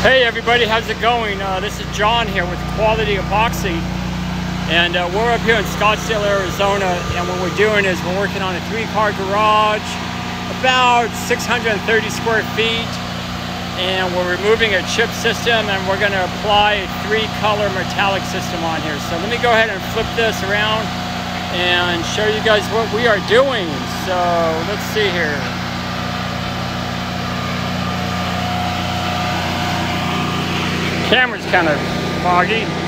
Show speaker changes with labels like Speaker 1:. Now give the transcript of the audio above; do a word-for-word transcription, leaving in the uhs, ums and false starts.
Speaker 1: Hey everybody, how's it going? Uh, this is John here with Quality Epoxy, and uh, we're up here in Scottsdale, Arizona, and what we're doing is we're working on a three-car garage, about six hundred thirty square feet, and we're removing a chip system, and we're going to apply a three-color metallic system on here. So let me go ahead and flip this around and show you guys what we are doing. So let's see here. Camera's kind of foggy.